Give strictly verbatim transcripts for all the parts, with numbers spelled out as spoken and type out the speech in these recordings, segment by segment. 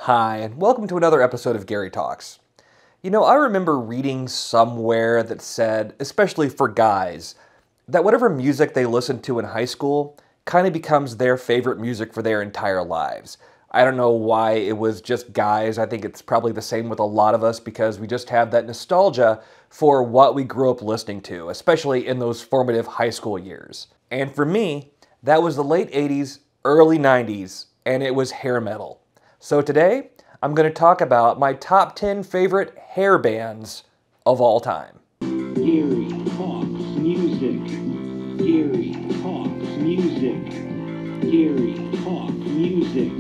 Hi, and welcome to another episode of Gary Talks. You know, I remember reading somewhere that said, especially for guys, that whatever music they listened to in high school kind of becomes their favorite music for their entire lives. I don't know why it was just guys. I think it's probably the same with a lot of us because we just have that nostalgia for what we grew up listening to, especially in those formative high school years. And for me, that was the late eighties, early nineties, and it was hair metal. So today, I'm going to talk about my top ten favorite hair bands of all time. Gary Talks Music. Gary Talks Music. Gary Talks Music.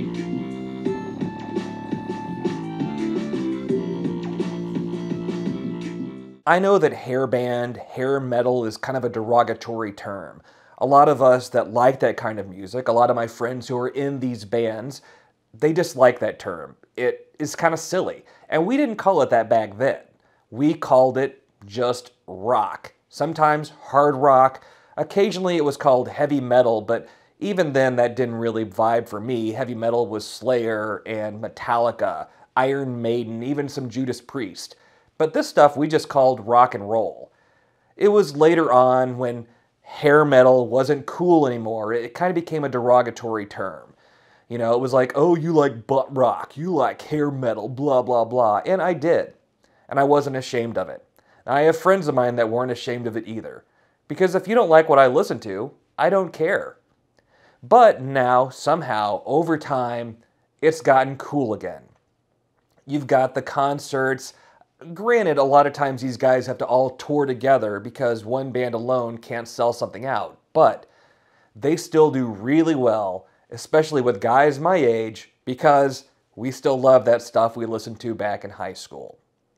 I know that hair band, hair metal is kind of a derogatory term. A lot of us that like that kind of music, a lot of my friends who are in these bands, they dislike that term. It is kind of silly. And we didn't call it that back then. We called it just rock. Sometimes hard rock. Occasionally it was called heavy metal, but even then that didn't really vibe for me. Heavy metal was Slayer and Metallica, Iron Maiden, even some Judas Priest. But this stuff we just called rock and roll. It was later on when hair metal wasn't cool anymore. It kind of became a derogatory term. You know, it was like, oh, you like butt rock, you like hair metal, blah, blah, blah. And I did. And I wasn't ashamed of it. And I have friends of mine that weren't ashamed of it either. Because if you don't like what I listen to, I don't care. But now, somehow, over time, it's gotten cool again. You've got the concerts. Granted, a lot of times these guys have to all tour together because one band alone can't sell something out. But they still do really well, especially with guys my age, because we still love that stuff we listened to back in high school.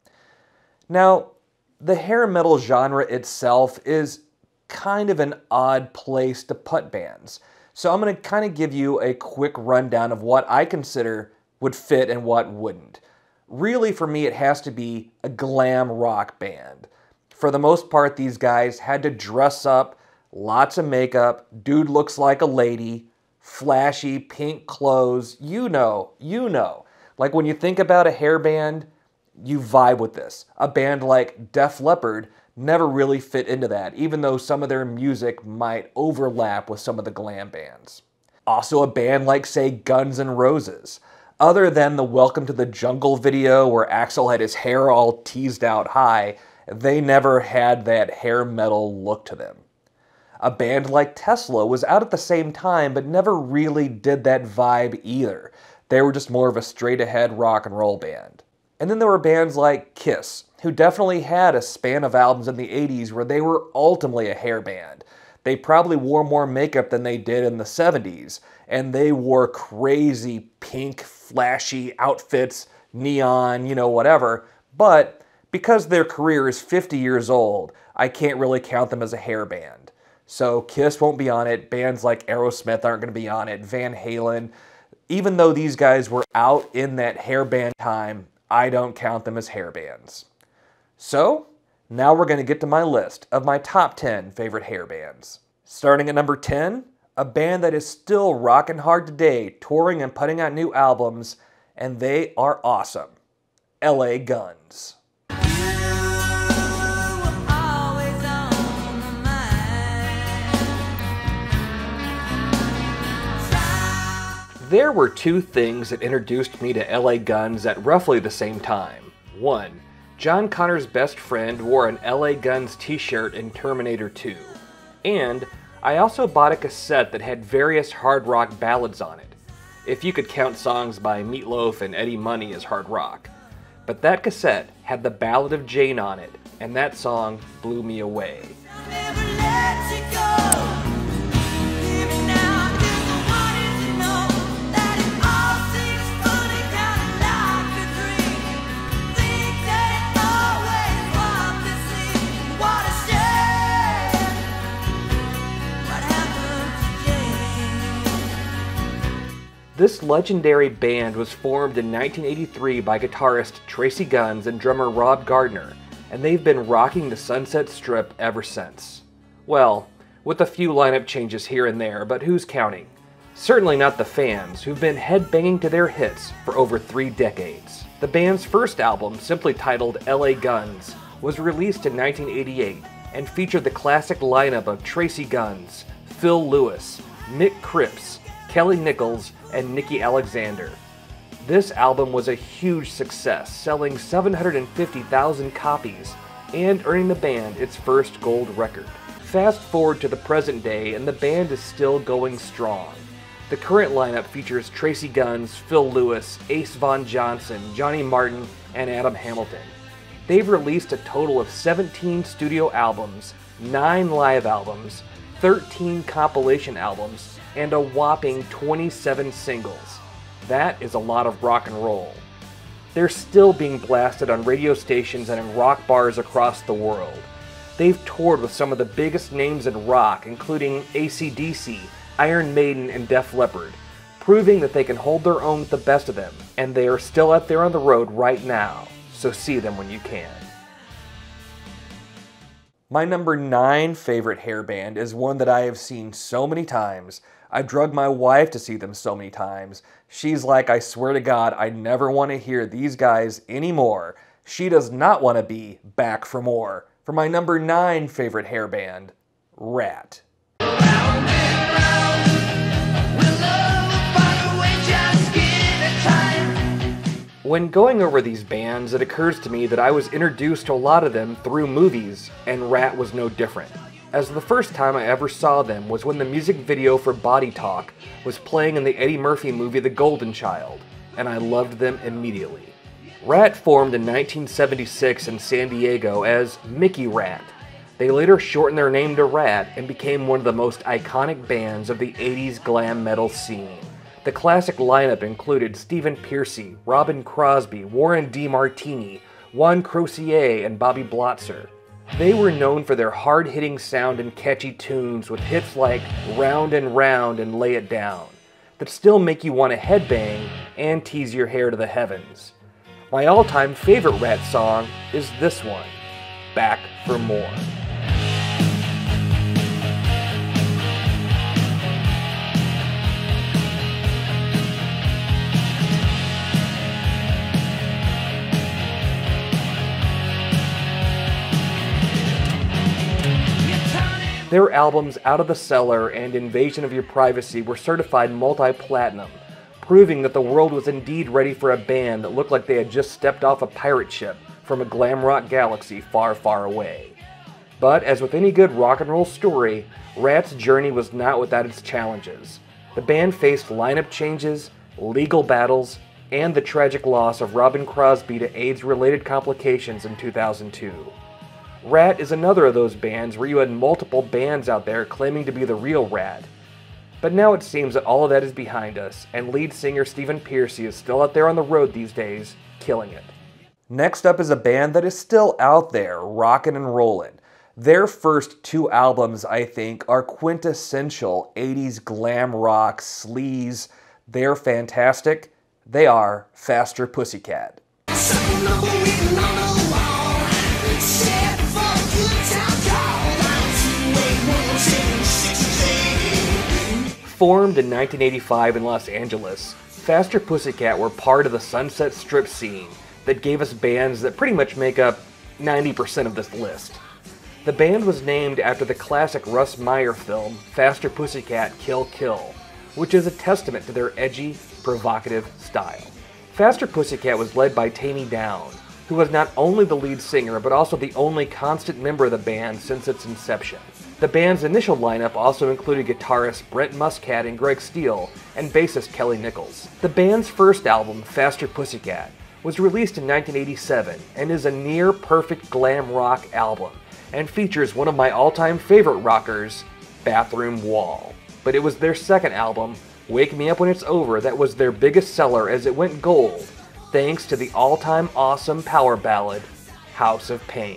Now, the hair metal genre itself is kind of an odd place to put bands. So I'm going to kind of give you a quick rundown of what I consider would fit and what wouldn't. Really, for me, it has to be a glam rock band. For the most part, these guys had to dress up, lots of makeup, dude looks like a lady, flashy pink clothes, you know, you know. Like when you think about a hair band, you vibe with this. A band like Def Leppard never really fit into that, even though some of their music might overlap with some of the glam bands. Also a band like, say, Guns N' Roses. Other than the Welcome to the Jungle video where Axl had his hair all teased out high, they never had that hair metal look to them. A band like Tesla was out at the same time, but never really did that vibe either. They were just more of a straight-ahead rock and roll band. And then there were bands like Kiss, who definitely had a span of albums in the eighties where they were ultimately a hair band. They probably wore more makeup than they did in the seventies, and they wore crazy pink, flashy outfits, neon, you know, whatever. But because their career is fifty years old, I can't really count them as a hair band. So Kiss won't be on it, bands like Aerosmith aren't going to be on it, Van Halen. Even though these guys were out in that hair band time, I don't count them as hair bands. So, now we're going to get to my list of my top ten favorite hair bands. Starting at number ten, a band that is still rocking hard today, touring and putting out new albums, and they are awesome. L A Guns. There were two things that introduced me to L A Guns at roughly the same time. One, John Connor's best friend wore an L A Guns t-shirt in Terminator two. And I also bought a cassette that had various hard rock ballads on it, if you could count songs by Meatloaf and Eddie Money as hard rock. But that cassette had the Ballad of Jane on it, and that song blew me away. This legendary band was formed in nineteen eighty-three by guitarist Tracy Guns and drummer Rob Gardner, and they've been rocking the Sunset Strip ever since. Well, with a few lineup changes here and there, but who's counting? Certainly not the fans, who've been headbanging to their hits for over three decades. The band's first album, simply titled L A Guns, was released in nineteen eighty-eight and featured the classic lineup of Tracy Guns, Phil Lewis, Nick Cripps, Kelly Nichols, and Nikki Alexander. This album was a huge success, selling seven hundred fifty thousand copies and earning the band its first gold record. Fast forward to the present day and the band is still going strong. The current lineup features Tracy Guns, Phil Lewis, Ace Von Johnson, Johnny Martin, and Adam Hamilton. They've released a total of seventeen studio albums, nine live albums, thirteen compilation albums, and a whopping twenty-seven singles. That is a lot of rock and roll. They're still being blasted on radio stations and in rock bars across the world. They've toured with some of the biggest names in rock, including A C D C, Iron Maiden, and Def Leppard, proving that they can hold their own with the best of them, and they are still out there on the road right now, so see them when you can. My number nine favorite hair band is one that I have seen so many times. I've drugged my wife to see them so many times. She's like, I swear to God, I never want to hear these guys anymore. She does not want to be back for more. For my number nine favorite hair band, Rat. When going over these bands, it occurs to me that I was introduced to a lot of them through movies, and Rat was no different. As the first time I ever saw them was when the music video for Body Talk was playing in the Eddie Murphy movie The Golden Child, and I loved them immediately. Rat formed in nineteen seventy-six in San Diego as Mickey Rat. They later shortened their name to Rat and became one of the most iconic bands of the eighties glam metal scene. The classic lineup included Stephen Pearcy, Robin Crosby, Warren DeMartini, Juan Crocier, and Bobby Blotzer. They were known for their hard-hitting sound and catchy tunes with hits like Round and Round and Lay It Down that still make you want to headbang and tease your hair to the heavens. My all-time favorite Rat song is this one, Back for More. Their albums Out of the Cellar and Invasion of Your Privacy were certified multi-platinum, proving that the world was indeed ready for a band that looked like they had just stepped off a pirate ship from a glam rock galaxy far, far away. But as with any good rock and roll story, Rat's journey was not without its challenges. The band faced lineup changes, legal battles, and the tragic loss of Robin Crosby to AIDS-related complications in two thousand two. Rat is another of those bands where you had multiple bands out there claiming to be the real Rat. But now it seems that all of that is behind us, and lead singer Stephen Pearcy is still out there on the road these days, killing it. Next up is a band that is still out there, rockin' and rollin'. Their first two albums, I think, are quintessential eighties glam rock sleaze. They're fantastic. They are Faster Pussycat. Formed in nineteen eighty-five in Los Angeles, Faster Pussycat were part of the Sunset Strip scene that gave us bands that pretty much make up ninety percent of this list. The band was named after the classic Russ Meyer film, Faster Pussycat Kill Kill, which is a testament to their edgy, provocative style. Faster Pussycat was led by Tammy Down, who was not only the lead singer but also the only constant member of the band since its inception. The band's initial lineup also included guitarist Brent Muscat and Greg Steele, and bassist Kelly Nichols. The band's first album, Faster Pussycat, was released in nineteen eighty-seven and is a near-perfect glam rock album, and features one of my all-time favorite rockers, Bathroom Wall. But it was their second album, Wake Me Up When It's Over, that was their biggest seller as it went gold, thanks to the all-time awesome power ballad, House of Pain.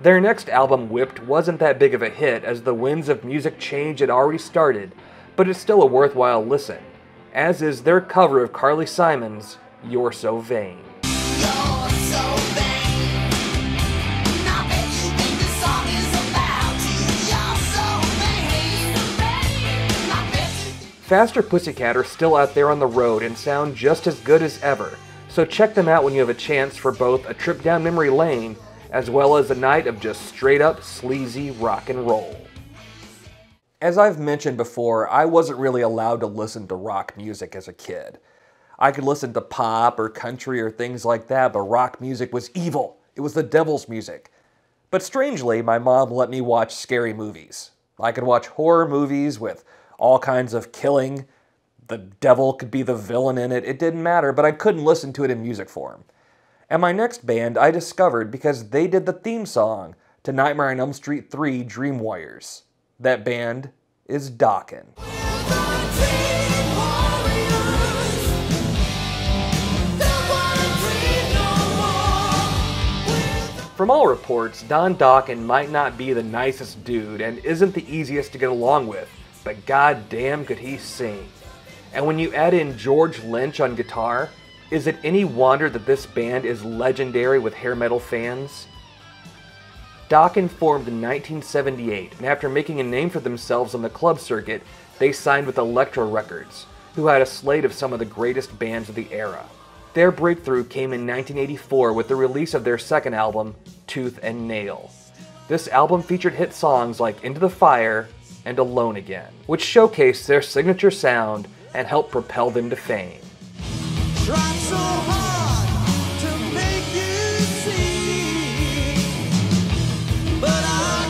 Their next album, Whipped, wasn't that big of a hit as the winds of music change had already started, but it's still a worthwhile listen, as is their cover of Carly Simon's You're So Vain. You're so vain. I bet you think this song is about you. You're so vain. I bet you think Faster Pussycat are still out there on the road and sound just as good as ever, so check them out when you have a chance for both a trip down memory lane as well as a night of just straight up sleazy rock and roll. As I've mentioned before, I wasn't really allowed to listen to rock music as a kid. I could listen to pop or country or things like that, but rock music was evil. It was the devil's music. But strangely, my mom let me watch scary movies. I could watch horror movies with all kinds of killing. The devil could be the villain in it. It didn't matter, but I couldn't listen to it in music form. And my next band I discovered because they did the theme song to Nightmare on Elm Street three Dream Warriors. That band is Dokken. From all reports, Don Dokken might not be the nicest dude and isn't the easiest to get along with, but goddamn could he sing. And when you add in George Lynch on guitar, is it any wonder that this band is legendary with hair metal fans? Dokken formed in nineteen seventy-eight, and after making a name for themselves on the club circuit, they signed with Elektra Records, who had a slate of some of the greatest bands of the era. Their breakthrough came in nineteen eighty-four with the release of their second album, Tooth and Nail. This album featured hit songs like Into the Fire and Alone Again, which showcased their signature sound and helped propel them to fame. Tried so hard to make you see, but I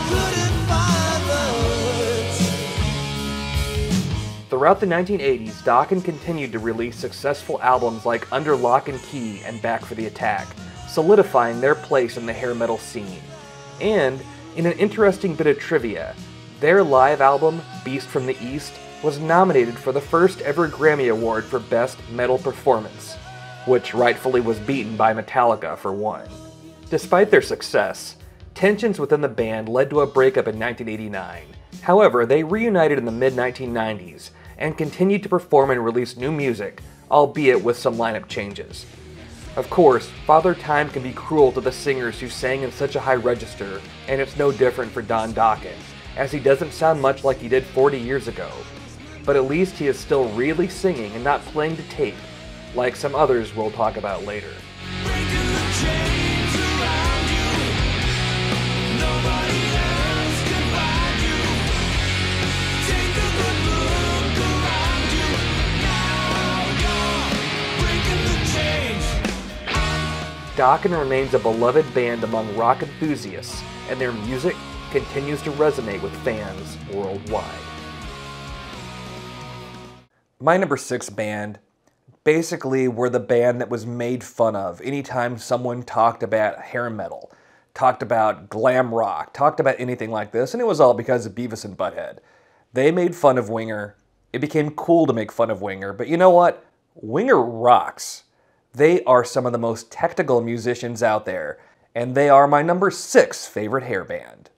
couldn't find the words. Throughout the nineteen eighties, Dokken continued to release successful albums like Under Lock and Key and Back for the Attack, solidifying their place in the hair metal scene. And, in an interesting bit of trivia, their live album, Beast from the East, was nominated for the first ever Grammy Award for Best Metal Performance, which rightfully was beaten by Metallica for one. Despite their success, tensions within the band led to a breakup in nineteen eighty-nine. However, they reunited in the mid nineteen nineties and continued to perform and release new music, albeit with some lineup changes. Of course, Father Time can be cruel to the singers who sang in such a high register, and it's no different for Don Dokken, as he doesn't sound much like he did forty years ago. But at least he is still really singing and not playing to tape, like some others we'll talk about later. Dokken remains a beloved band among rock enthusiasts, and their music continues to resonate with fans worldwide. My number six band basically were the band that was made fun of anytime someone talked about hair metal, talked about glam rock, talked about anything like this, and it was all because of Beavis and Butthead. They made fun of Winger. It became cool to make fun of Winger, but you know what? Winger rocks. They are some of the most technical musicians out there, and they are my number six favorite hair band.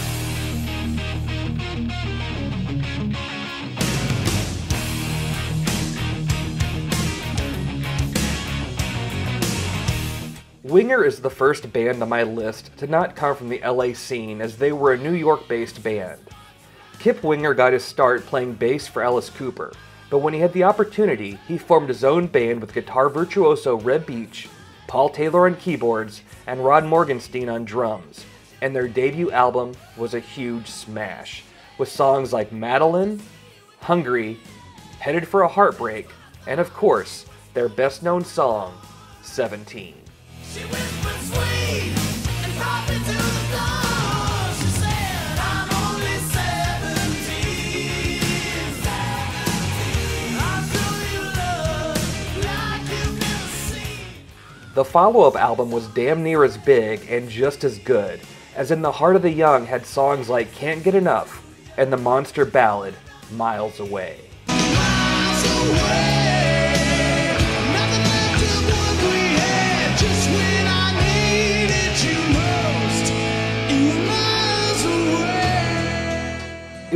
Winger is the first band on my list to not come from the L A scene, as they were a New York-based band. Kip Winger got his start playing bass for Alice Cooper, but when he had the opportunity, he formed his own band with guitar virtuoso Reb Beach, Paul Taylor on keyboards, and Rod Morgenstein on drums, and their debut album was a huge smash, with songs like Madeline, Hungry, Headed for a Heartbreak, and of course, their best-known song, seventeen. She whispered sweet and brought me to the floor. She said, I'm only seventeen. I'll show you love like you've never seen. The follow-up album was damn near as big and just as good, as In the Heart of the Young had songs like Can't Get Enough and the monster ballad, Miles Away. Miles away. Nothing left of what we had, just when I needed you most. You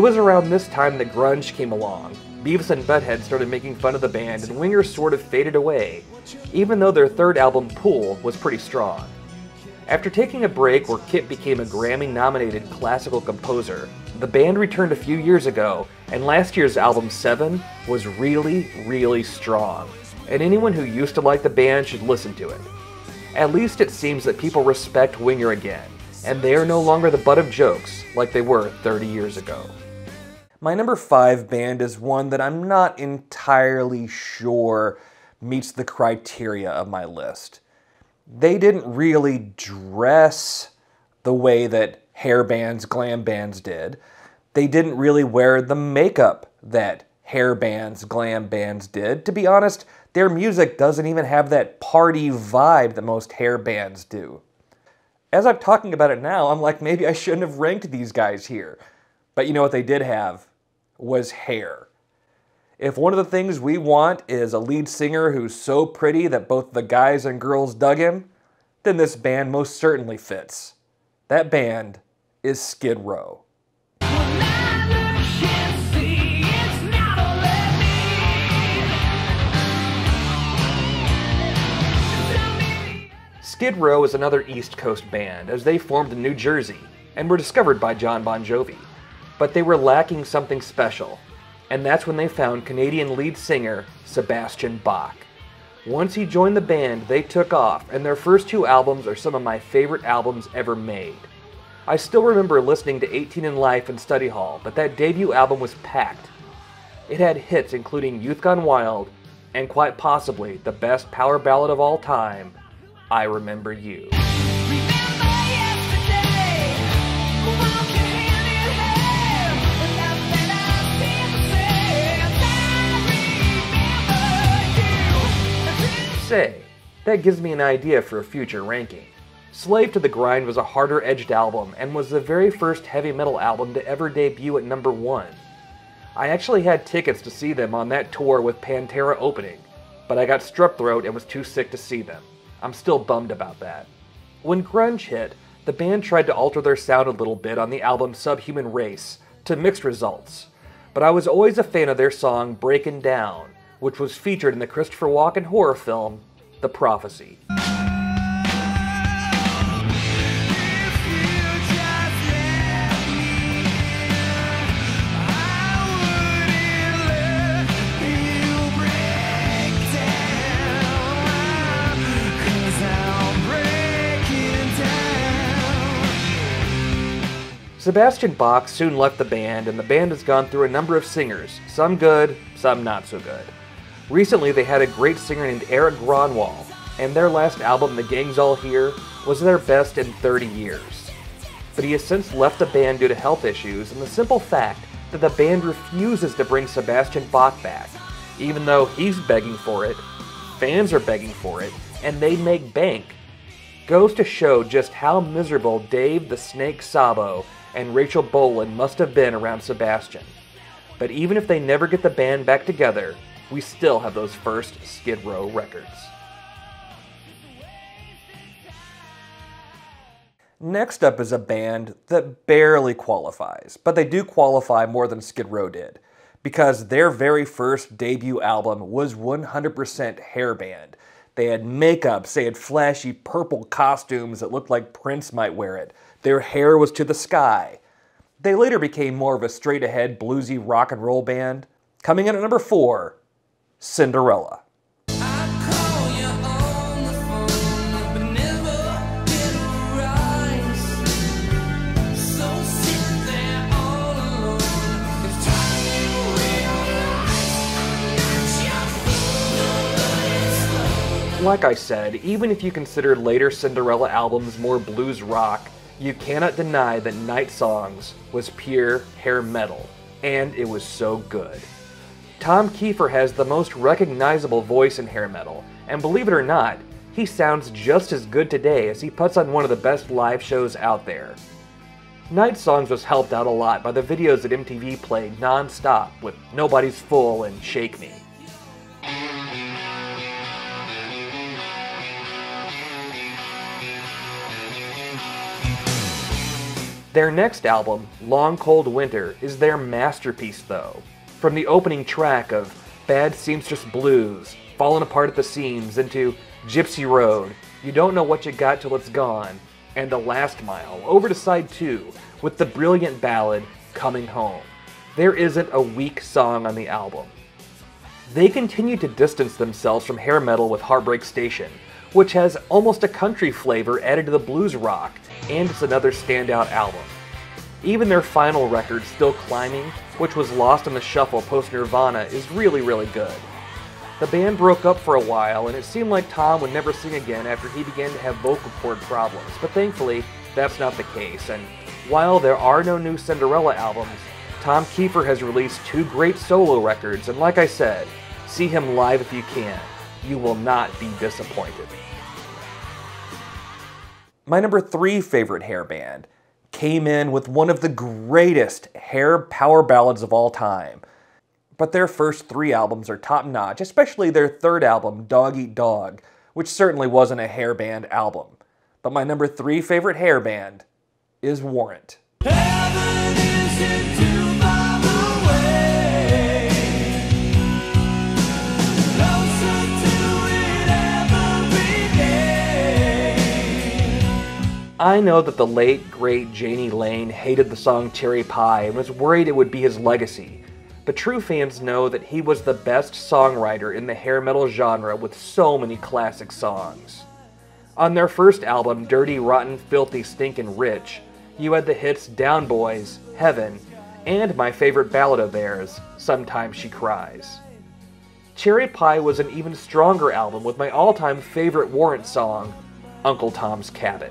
was around this time that grunge came along. Beavis and Butthead started making fun of the band, and Winger sort of faded away, even though their third album, Pool, was pretty strong. After taking a break where Kit became a Grammy-nominated classical composer, the band returned a few years ago, and last year's album, Seven, was really, really strong, and anyone who used to like the band should listen to it. At least it seems that people respect Winger again, and they are no longer the butt of jokes like they were thirty years ago. My number five band is one that I'm not entirely sure meets the criteria of my list. They didn't really dress the way that hair bands, glam bands did. They didn't really wear the makeup that hair bands, glam bands did. To be honest, their music doesn't even have that party vibe that most hair bands do. As I'm talking about it now, I'm like, maybe I shouldn't have ranked these guys here. But you know what they did have? Was hair. If one of the things we want is a lead singer who's so pretty that both the guys and girls dug him, then this band most certainly fits. That band is Skid Row. Skid Row is another East Coast band, as they formed in New Jersey and were discovered by John Bon Jovi. But they were lacking something special, and that's when they found Canadian lead singer Sebastian Bach. Once he joined the band, they took off, and their first two albums are some of my favorite albums ever made. I still remember listening to eighteen in Life and Study Hall, but that debut album was packed. It had hits including Youth Gone Wild, and quite possibly the best power ballad of all time, I Remember You. Say, that gives me an idea for a future ranking. Slave to the Grind was a harder-edged album and was the very first heavy metal album to ever debut at number one. I actually had tickets to see them on that tour with Pantera opening, but I got strep throat and was too sick to see them. I'm still bummed about that. When grunge hit, the band tried to alter their sound a little bit on the album Subhuman Race, to mixed results, but I was always a fan of their song Breakin' Down, which was featured in the Christopher Walken horror film, The Prophecy. Sebastian Bach soon left the band, and the band has gone through a number of singers, some good, some not so good. Recently, they had a great singer named Eric Gronwall, and their last album, The Gang's All Here, was their best in thirty years. But he has since left the band due to health issues, and the simple fact that the band refuses to bring Sebastian Bach back, even though he's begging for it, fans are begging for it, and they make bank, goes to show just how miserable Dave the Snake Sabo and Rachel Bolan must have been around Sebastian. But even if they never get the band back together, we still have those first Skid Row records. Next up is a band that barely qualifies, but they do qualify more than Skid Row did, because their very first debut album was one hundred percent hair band. They had makeups, they had flashy purple costumes that looked like Prince might wear it. Their hair was to the sky. They later became more of a straight-ahead bluesy rock and roll band. Coming in at number four, Cinderella. Like I said, even if you consider later Cinderella albums more blues rock, you cannot deny that Night Songs was pure hair metal, and it was so good. Tom Kiefer has the most recognizable voice in hair metal, and believe it or not, he sounds just as good today as he puts on one of the best live shows out there. Night Songs was helped out a lot by the videos that M T V played non-stop with Nobody's Full and Shake Me. Their next album, Long Cold Winter, is their masterpiece though. From the opening track of Bad Seamstress Blues, Falling Apart at the Seams, into Gypsy Road, You Don't Know What You Got Till It's Gone, and The Last Mile, over to side two, with the brilliant ballad, Coming Home. There isn't a weak song on the album. They continue to distance themselves from hair metal with Heartbreak Station, which has almost a country flavor added to the blues rock, and it's another standout album. Even their final record, Still Climbing, which was lost in the shuffle post-Nirvana, is really, really good. The band broke up for a while, and it seemed like Tom would never sing again after he began to have vocal cord problems, but thankfully, that's not the case, and while there are no new Cinderella albums, Tom Kiefer has released two great solo records, and like I said, see him live if you can. You will not be disappointed. My number three favorite hair band came in with one of the greatest hair power ballads of all time. But their first three albums are top-notch, especially their third album, Dog Eat Dog, which certainly wasn't a hair band album. But my number three favorite hair band is Warrant. Heaven isn't too far away. Closer to it every day. I know that the late, great Janie Lane hated the song Cherry Pie and was worried it would be his legacy. But true fans know that he was the best songwriter in the hair metal genre with so many classic songs. On their first album, Dirty, Rotten, Filthy, Stinkin' Rich, you had the hits Down Boys, Heaven, and my favorite ballad of theirs, Sometimes She Cries. Cherry Pie was an even stronger album with my all-time favorite Warrant song, Uncle Tom's Cabin.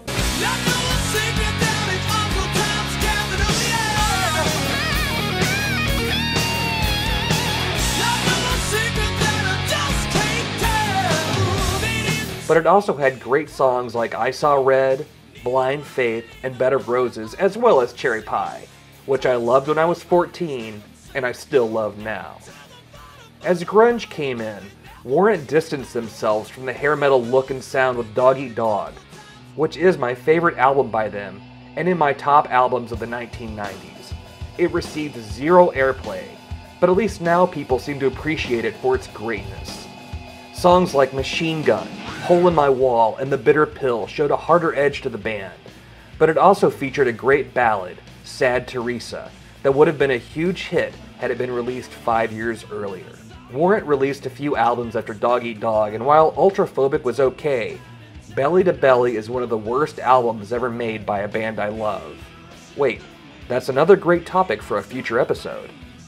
But it also had great songs like I Saw Red, Blind Faith, and Bed of Roses, as well as Cherry Pie, which I loved when I was fourteen, and I still love now. As grunge came in, Warrant distanced themselves from the hair metal look and sound with Dog Eat Dog, which is my favorite album by them, and in my top albums of the nineteen nineties. It received zero airplay, but at least now people seem to appreciate it for its greatness. Songs like Machine Gun, Hole in My Wall, and The Bitter Pill showed a harder edge to the band, but it also featured a great ballad, Sad Teresa, that would have been a huge hit had it been released five years earlier. Warrant released a few albums after Dog Eat Dog, and while Ultraphobic was okay, Belly to Belly is one of the worst albums ever made by a band I love. Wait, that's another great topic for a future episode.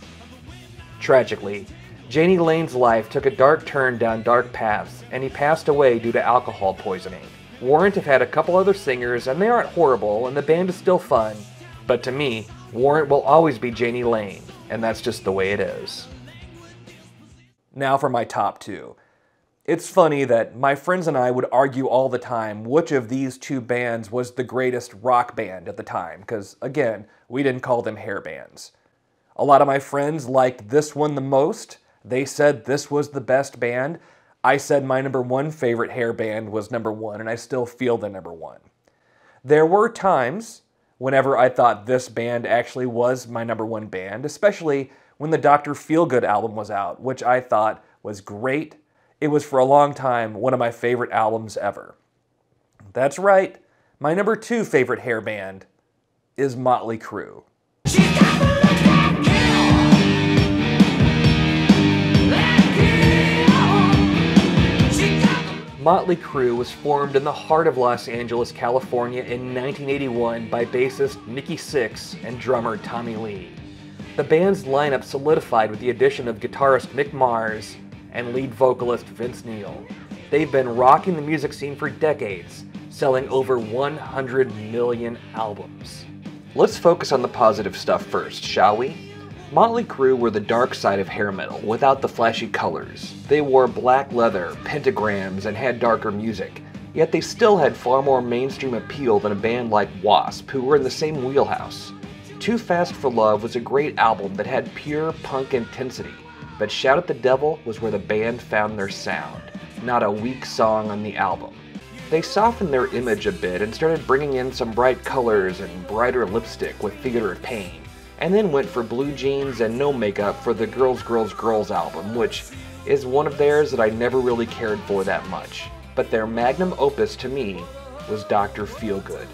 Tragically, Janie Lane's life took a dark turn down dark paths, and he passed away due to alcohol poisoning. Warrant have had a couple other singers, and they aren't horrible, and the band is still fun, but to me, Warrant will always be Janie Lane, and that's just the way it is. Now for my top two. It's funny that my friends and I would argue all the time which of these two bands was the greatest rock band at the time, because again, we didn't call them hair bands. A lot of my friends liked this one the most. They said this was the best band. I said my number one favorite hair band was number one, and I still feel the number one. There were times whenever I thought this band actually was my number one band, especially when the Doctor Feelgood album was out, which I thought was great. It was for a long time one of my favorite albums ever. That's right, my number two favorite hair band is Motley Crue. Motley Crue was formed in the heart of Los Angeles, California in nineteen eighty-one by bassist Nikki Sixx and drummer Tommy Lee. The band's lineup solidified with the addition of guitarist Mick Mars and lead vocalist Vince Neil. They've been rocking the music scene for decades, selling over one hundred million albums. Let's focus on the positive stuff first, shall we? Motley Crue were the dark side of hair metal, without the flashy colors. They wore black leather, pentagrams, and had darker music, yet they still had far more mainstream appeal than a band like Wasp, who were in the same wheelhouse. Too Fast for Love was a great album that had pure punk intensity, but Shout at the Devil was where the band found their sound, not a weak song on the album. They softened their image a bit and started bringing in some bright colors and brighter lipstick with Theater of Pain, and then went for blue jeans and no makeup for the Girls, Girls, Girls album, which is one of theirs that I never really cared for that much. But their magnum opus to me was Doctor Feelgood.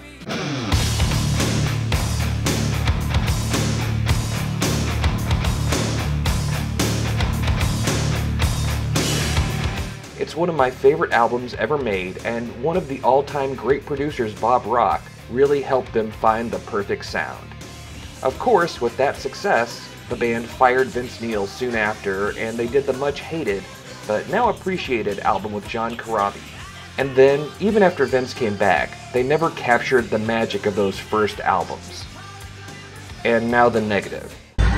It's one of my favorite albums ever made, and one of the all-time great producers, Bob Rock, really helped them find the perfect sound. Of course, with that success, the band fired Vince Neil soon after, and they did the much-hated, but now appreciated album with John Corabi. And then, even after Vince came back, they never captured the magic of those first albums. And now the negative.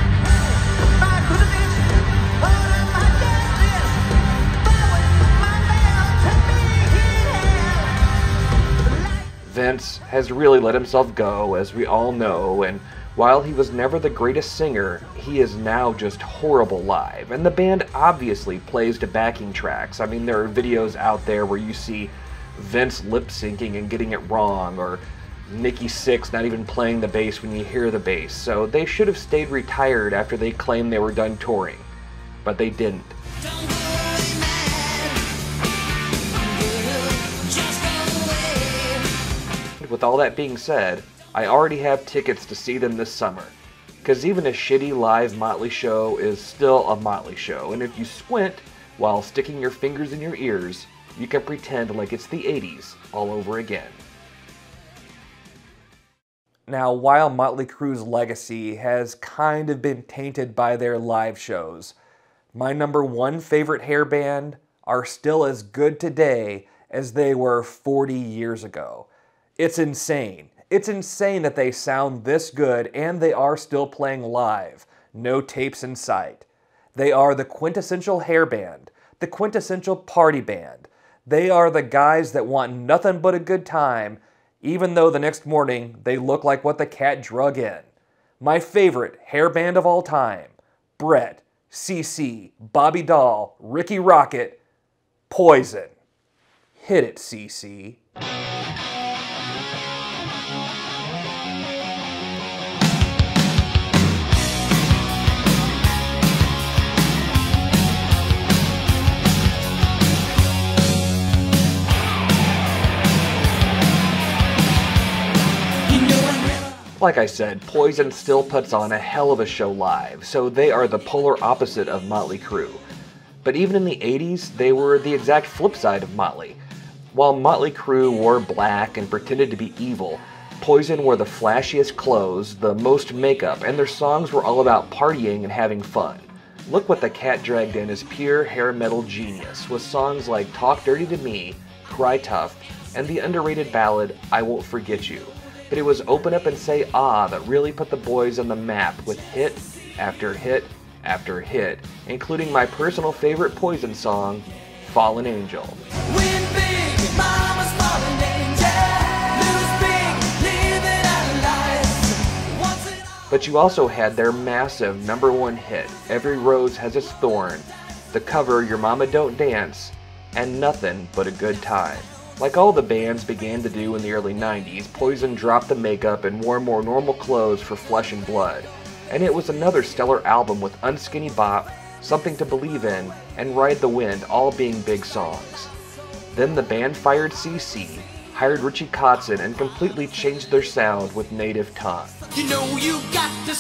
Vince has really let himself go, as we all know, and while he was never the greatest singer, he is now just horrible live. And the band obviously plays to backing tracks. I mean, there are videos out there where you see Vince lip-syncing and getting it wrong, or Nikki Sixx not even playing the bass when you hear the bass. So they should have stayed retired after they claimed they were done touring. But they didn't. With all that being said, I already have tickets to see them this summer. Because even a shitty live Motley show is still a Motley show, and if you squint while sticking your fingers in your ears, you can pretend like it's the eighties all over again. Now, while Motley Crue's legacy has kind of been tainted by their live shows, my number one favorite hair band are still as good today as they were forty years ago. It's insane. It's insane that they sound this good and they are still playing live. No tapes in sight. They are the quintessential hair band, the quintessential party band. They are the guys that want nothing but a good time, even though the next morning they look like what the cat drug in. My favorite hair band of all time, Brett, C C, Bobby Dahl, Ricky Rocket, Poison. Hit it, C C. Like I said, Poison still puts on a hell of a show live, so they are the polar opposite of Motley Crue. But even in the eighties, they were the exact flip side of Motley. While Motley Crue wore black and pretended to be evil, Poison wore the flashiest clothes, the most makeup, and their songs were all about partying and having fun. Look What the Cat Dragged In is pure hair metal genius, with songs like Talk Dirty to Me, Cry Tough, and the underrated ballad I Won't Forget You. But it was Open Up and Say Ah that really put the boys on the map with hit after hit after hit, including my personal favorite Poison song, Fallen Angel. Win big, mama's fallen angel. Lose big, living our lives. Once in a- But you also had their massive number one hit, Every Rose Has Its Thorn, the cover Your Mama Don't Dance, and Nothing But a Good Time. Like all the bands began to do in the early nineties, Poison dropped the makeup and wore more normal clothes for Flesh and Blood. And it was another stellar album with Unskinny Bop, Something to Believe In, and Ride the Wind all being big songs. Then the band fired C C, hired Richie Kotzen, and completely changed their sound with Native Tongue. You know you got to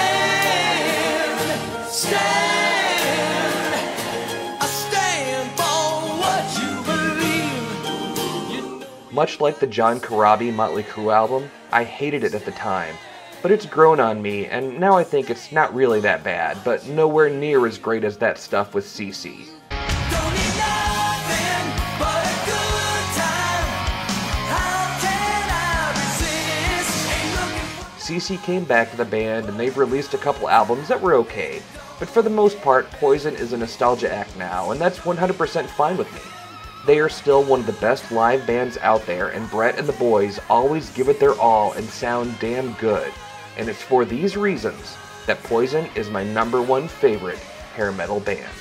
stand, stand, I stand for what you believe. You know. Much like the John Corabi Motley Crue album, I hated it at the time, but it's grown on me, and now I think it's not really that bad, but nowhere near as great as that stuff with C C. Don't need nothing but a good time. How can I resist? Ain't looking for C C came back to the band and they've released a couple albums that were okay, but for the most part, Poison is a nostalgia act now, and that's one hundred percent fine with me. They are still one of the best live bands out there, and Brett and the boys always give it their all and sound damn good. And it's for these reasons that Poison is my number one favorite hair metal band.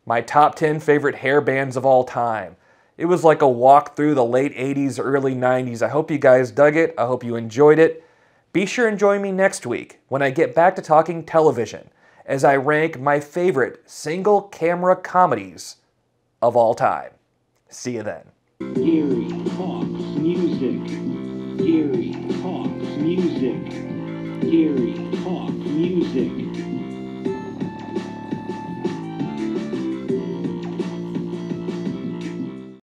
my top ten favorite hair bands of all time. It was like a walk through the late eighties, early nineties. I hope you guys dug it. I hope you enjoyed it. Be sure and join me next week when I get back to talking television as I rank my favorite single camera comedies of all time. See you then. Gary Talks Music. Gary Talks Music. Gary Talks Music.